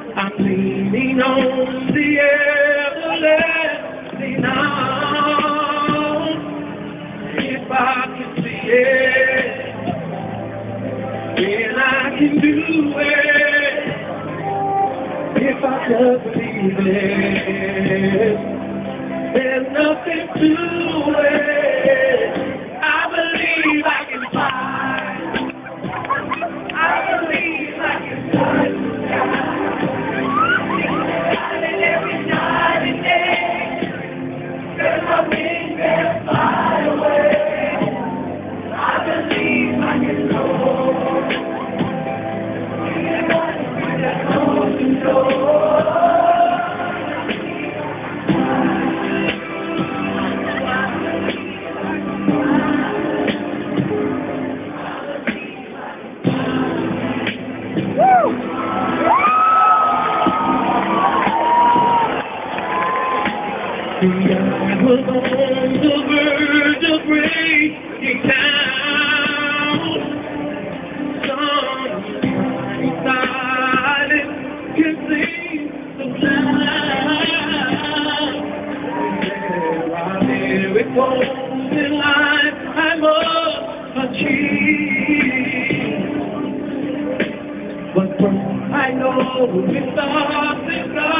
I'm leaning on the everlasting arms. If I can see it, then I can do it. If I just believe it, there's nothing to it. I believe I can fly. I believe I can fly. Every night and day, there's my wings that fly away. I believe I can go. That's all you know. I was on the verge of breaking down. Some silence can seem so loud. There are miracles in life I must achieve. But I know it starts in God.